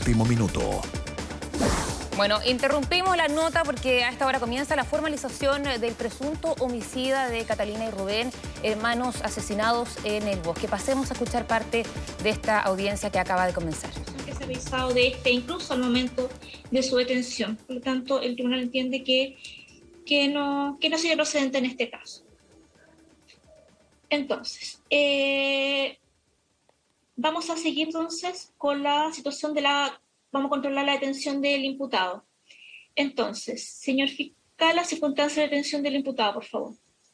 último minuto. Bueno, interrumpimos la nota porque a esta hora comienza la formalización del presunto homicida de Catalina y Rubén, hermanos asesinados en el bosque. Pasemos a escuchar parte de esta audiencia que acaba de comenzar. Que se ha revisado de incluso al momento de su detención. Por lo tanto, el tribunal entiende que no sería procedente en este caso. Entonces, vamos a seguir entonces con la situación vamos a controlar la detención del imputado. Entonces, señor fiscal, la circunstancia de detención del imputado, por favor.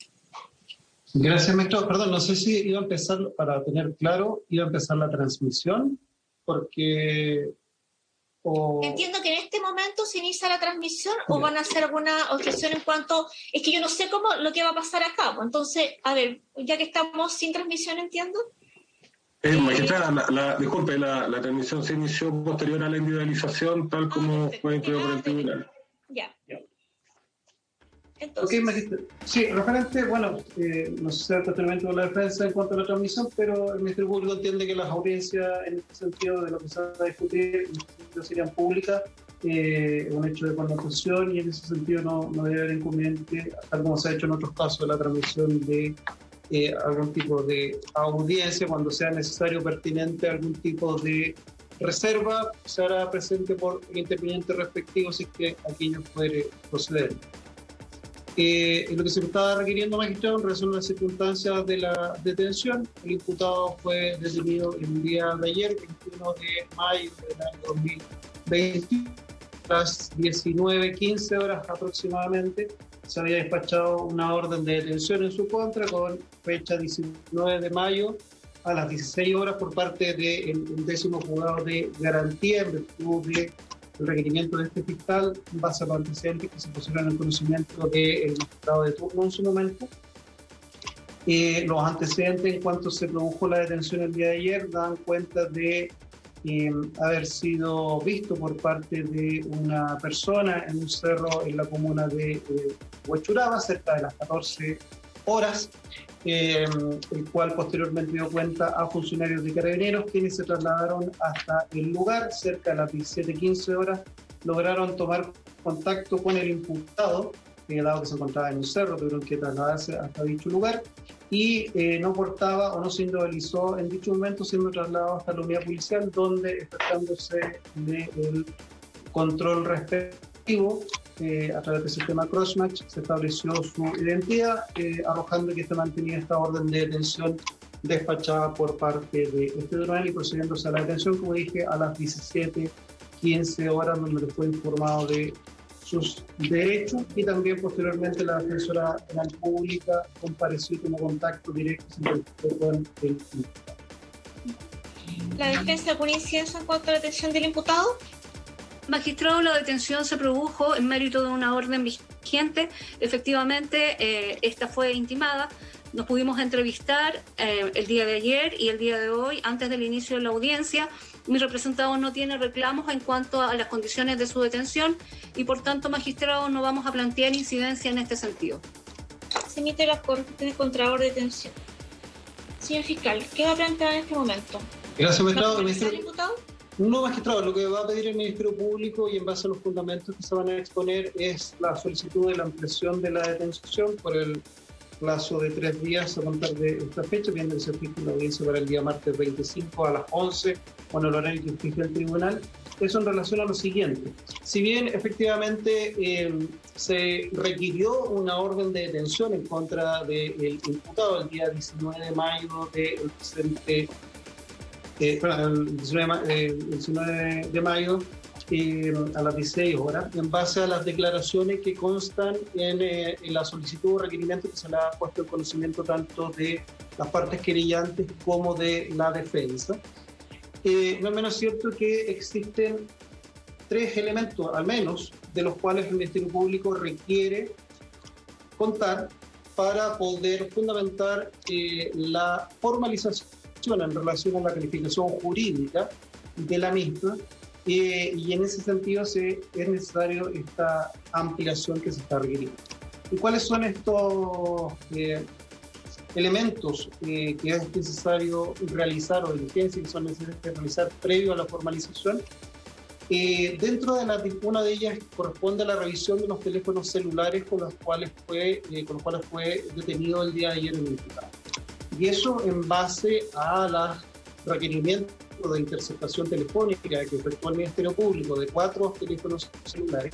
Gracias, maestro. Perdón, no sé si iba a empezar, para tener claro, iba a empezar la transmisión, porque... Entiendo que en este momento se inicia la transmisión o van a hacer alguna objeción en cuanto... Es que yo no sé cómo lo que va a pasar acá. Entonces, a ver, ya que estamos sin transmisión, entiendo... Magistrada, disculpe, la transmisión se inició posterior a la individualización, tal como fue incluido por el tribunal. Ya. Entonces. Ok, magistrada. Sí, referente, bueno, no sé si totalmente con la defensa en cuanto a la transmisión, pero el Ministerio Público entiende que las audiencias, en este sentido de lo que se va a discutir, serían públicas, un hecho de connotación, y en ese sentido no debe haber inconveniente, tal como se ha hecho en otros casos, de la transmisión de algún tipo de audiencia, cuando sea necesario o pertinente algún tipo de reserva, se hará presente por el interviniente respectivo si es que aquello puede proceder. En lo que se estaba requiriendo, magistrado, en relación a las circunstancias de la detención, el imputado fue detenido el día de ayer, 21 de mayo del año 2020, a las 19:15 horas aproximadamente. Se había despachado una orden de detención en su contra con fecha 19 de mayo a las 16 horas por parte del 10º juzgado de garantía en virtud del requerimiento de este fiscal en base a los antecedentes que se pusieron en el conocimiento del magistrado de turno en su momento. Los antecedentes en cuanto se produjo la detención el día de ayer dan cuenta de haber sido visto por parte de una persona en un cerro en la comuna de Huechuraba, cerca de las 14 horas, el cual posteriormente dio cuenta a funcionarios de Carabineros, quienes se trasladaron hasta el lugar. Cerca de las 17:15 horas lograron tomar contacto con el imputado, dado que se encontraba en un cerro, tuvieron que trasladarse hasta dicho lugar, y no portaba o no se individualizó en dicho momento, siendo trasladado hasta la unidad policial, donde, efectuándose del control respectivo, a través del sistema Crossmatch, se estableció su identidad, arrojando que este mantenía esta orden de detención despachada por parte de este tribunal y procediéndose a la detención, como dije, a las 17:15 horas, donde le fue informado de sus derechos, y también posteriormente la defensora penal pública compareció como contacto directo con el imputado. ¿La defensa alguna incidencia en cuanto a la detención del imputado? Magistrado, la detención se produjo en mérito de una orden vigente. Efectivamente, esta fue intimada. Nos pudimos entrevistar el día de ayer y el día de hoy, antes del inicio de la audiencia. Mi representado no tiene reclamos en cuanto a las condiciones de su detención y, por tanto, magistrado, no vamos a plantear incidencia en este sentido. Se emite la orden contra orden de detención. Señor fiscal, ¿qué va a plantear en este momento? Gracias, magistrado. ¿El imputado? No, magistrado, lo que va a pedir el Ministerio Público y en base a los fundamentos que se van a exponer es la solicitud de la ampliación de la detención por el plazo de 3 días a contar de esta fecha, viendo que se fija la audiencia para el día martes 25 a las 11, con el horario que fija el tribunal. Eso en relación a lo siguiente. Si bien efectivamente se requirió una orden de detención en contra del imputado el día 19 de mayo del presente, el 19 de mayo a las 16 horas, en base a las declaraciones que constan en la solicitud o requerimiento que se le ha puesto en conocimiento tanto de las partes querellantes como de la defensa. No es menos cierto que existen 3 elementos, al menos, de los cuales el Ministerio Público requiere contar para poder fundamentar la formalización en relación a la calificación jurídica de la misma, y en ese sentido es necesario esta ampliación que se está requiriendo. ¿Y cuáles son estos elementos que es necesario realizar o diligencias que son necesarias realizar previo a la formalización? Dentro de una de ellas corresponde a la revisión de los teléfonos celulares con los cuales fue detenido el día de ayer el imputado. Y eso en base a los requerimientos de interceptación telefónica que efectuó el Ministerio Público de 4 teléfonos celulares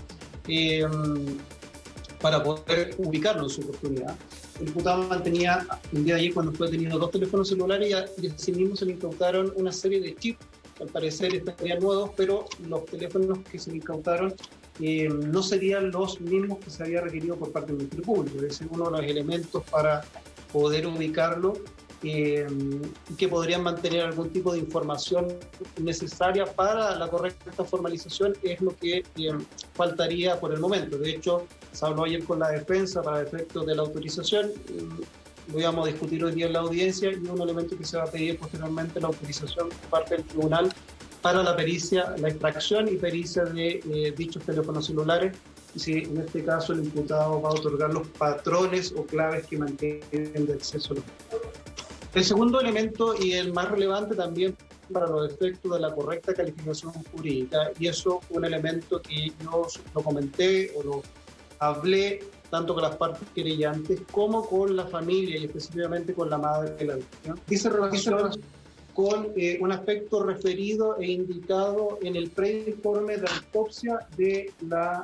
para poder ubicarlo en su oportunidad. El imputado mantenía el día de ayer, cuando fue detenido, 2 teléfonos celulares y asimismo se le incautaron una serie de chips que al parecer estarían nuevos, pero los teléfonos que se le incautaron no serían los mismos que se había requerido por parte del Ministerio Público. Es decir, uno de los elementos para poder ubicarlo y que podrían mantener algún tipo de información necesaria para la correcta formalización es lo que faltaría por el momento. De hecho, se habló ayer con la defensa para efectos de la autorización. Lo íbamos a discutir hoy día en la audiencia y un elemento que se va a pedir posteriormente, la autorización por parte del tribunal para la pericia, la extracción y pericia de dichos teléfonos celulares. Y si en este caso el imputado va a otorgar los patrones o claves que mantienen de acceso a los datos. El segundo elemento, y el más relevante también para los efectos de la correcta calificación jurídica, y eso fue un elemento que yo lo comenté o lo hablé tanto con las partes querellantes como con la familia y específicamente con la madre de la víctima, dice relación con un aspecto referido e indicado en el preinforme de autopsia de la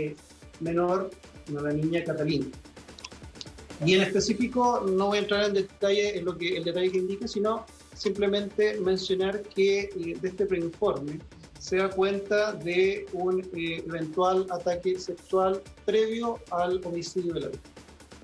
menor, la niña Catalina. Y en específico no voy a entrar en detalle en el detalle que indique, sino simplemente mencionar que de este preinforme se da cuenta de un eventual ataque sexual previo al homicidio de la víctima.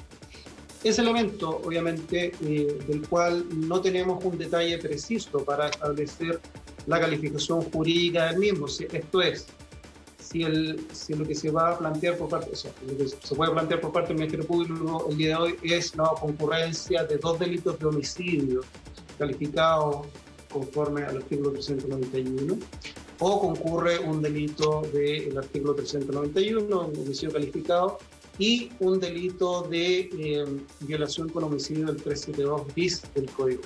Ese elemento, obviamente, del cual no tenemos un detalle preciso para establecer la calificación jurídica del mismo, esto es, si lo que se va a plantear por parte, o sea, lo que se puede plantear por parte del Ministerio Público el día de hoy es la concurrencia de 2 delitos de homicidio calificados conforme al artículo 391, o concurre un delito del artículo 391, un homicidio calificado, y un delito de violación con homicidio del 372 bis del Código.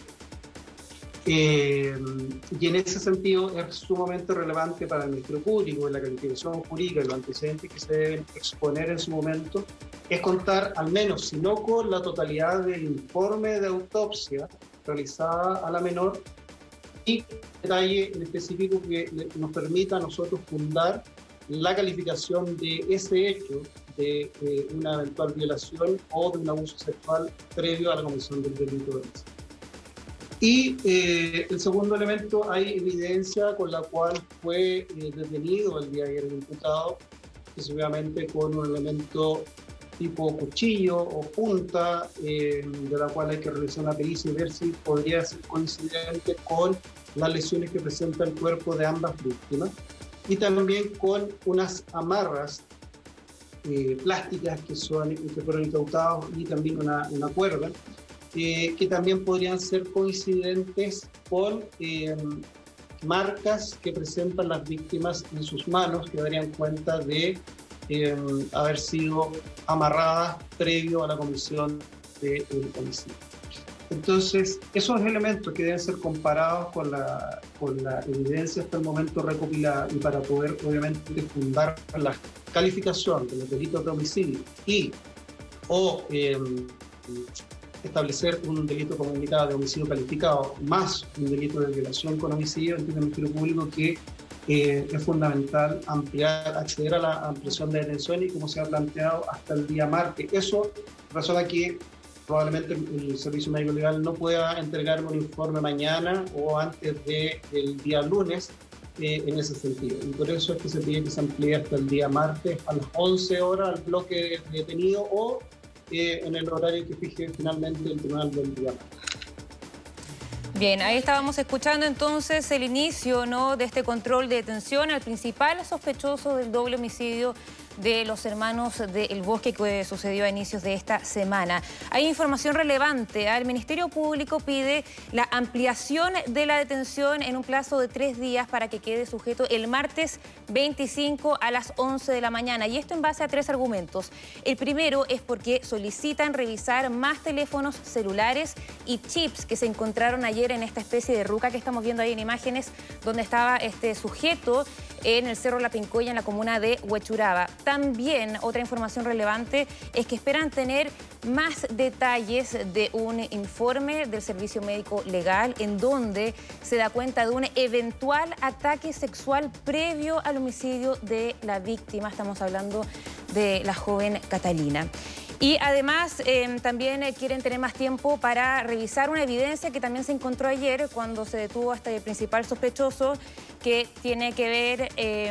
Y en ese sentido es sumamente relevante para el Ministerio Público, en la calificación jurídica y los antecedentes que se deben exponer en su momento, es contar al menos, si no con la totalidad del informe de autopsia realizada a la menor, y detalle en específico que nos permita a nosotros fundar la calificación de ese hecho de una eventual violación o de un abuso sexual previo a la comisión del delito de homicidio. Y el segundo elemento, hay evidencia con la cual fue detenido el día de ayer el imputado, específicamente con un elemento tipo cuchillo o punta, de la cual hay que realizar una pericia y ver si podría ser coincidente con las lesiones que presenta el cuerpo de ambas víctimas, y también con unas amarras plásticas que fueron incautadas y también una cuerda, que también podrían ser coincidentes con marcas que presentan las víctimas en sus manos, que darían cuenta de haber sido amarradas previo a la comisión del homicidio. Entonces, esos elementos que deben ser comparados con la evidencia hasta el momento recopilada, y para poder obviamente fundar la calificación de los delitos de homicidio o establecer un delito comunicado de homicidio calificado más un delito de violación con homicidio, entiende el Ministerio Público que es fundamental acceder a la ampliación de detención, y como se ha planteado hasta el día martes. Eso razona que probablemente el Servicio Médico Legal no pueda entregar un informe mañana o antes del día lunes en ese sentido. Y por eso es que se pide que se amplíe hasta el día martes a las 11 horas al bloque detenido, o en el horario que fije finalmente el tribunal del día martes. Bien, ahí estábamos escuchando entonces el inicio, ¿no?, de este control de detención al principal sospechoso del doble homicidio de los hermanos del Bosque que sucedió a inicios de esta semana. Hay información relevante. El Ministerio Público pide la ampliación de la detención en un plazo de 3 días para que quede sujeto el martes 25 a las 11 de la mañana. Y esto en base a 3 argumentos. El primero es porque solicitan revisar más teléfonos celulares y chips que se encontraron ayer en esta especie de ruca que estamos viendo ahí en imágenes, donde estaba este sujeto en el Cerro La Pincoya, en la comuna de Huechuraba. También otra información relevante es que esperan tener más detalles de un informe del Servicio Médico Legal en donde se da cuenta de un eventual ataque sexual previo al homicidio de la víctima. Estamos hablando de la joven Catalina. Y además también quieren tener más tiempo para revisar una evidencia que también se encontró ayer cuando se detuvo hasta el principal sospechoso, que tiene que ver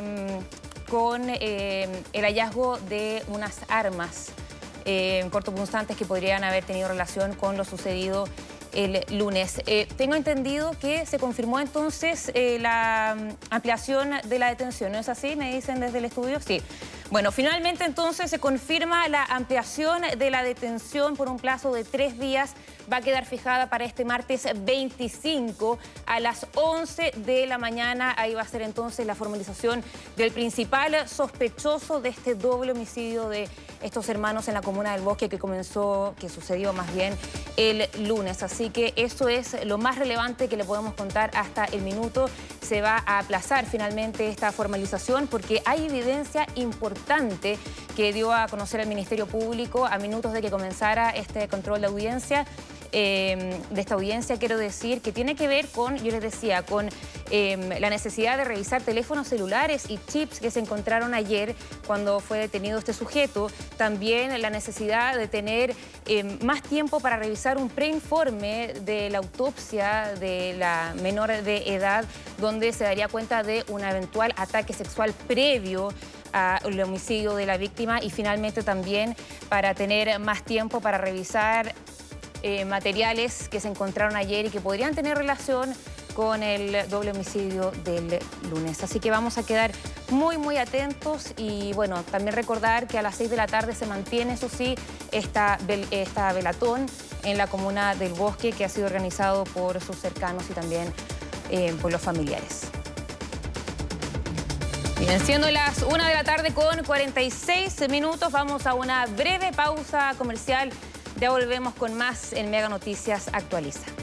con el hallazgo de unas armas cortopunzantes que podrían haber tenido relación con lo sucedido el lunes. Tengo entendido que se confirmó entonces la ampliación de la detención, ¿no es así? ¿Me dicen desde el estudio? Sí. Bueno, finalmente entonces se confirma la ampliación de la detención por un plazo de 3 días. Va a quedar fijada para este martes 25 a las 11 de la mañana. Ahí va a ser entonces la formalización del principal sospechoso de este doble homicidio de estos hermanos en la comuna del Bosque que sucedió más bien el lunes. Así que eso es lo más relevante que le podemos contar hasta el minuto. Se va a aplazar finalmente esta formalización porque hay evidencia importante que dio a conocer el Ministerio Público a minutos de que comenzara este control de audiencia. De esta audiencia quiero decir que tiene que ver con, yo les decía, con la necesidad de revisar teléfonos celulares y chips que se encontraron ayer cuando fue detenido este sujeto. También la necesidad de tener más tiempo para revisar un preinforme de la autopsia de la menor de edad, donde se daría cuenta de un eventual ataque sexual previo al homicidio de la víctima, y finalmente también para tener más tiempo para revisar materiales que se encontraron ayer y que podrían tener relación con el doble homicidio del lunes. Así que vamos a quedar muy atentos y bueno, también recordar que a las 6 de la tarde se mantiene, eso sí, esta velatón en la comuna del Bosque que ha sido organizado por sus cercanos y también por los familiares. Bien, siendo las 1 de la tarde con 46 minutos, vamos a una breve pausa comercial. Ya volvemos con más en Mega Noticias Actualiza.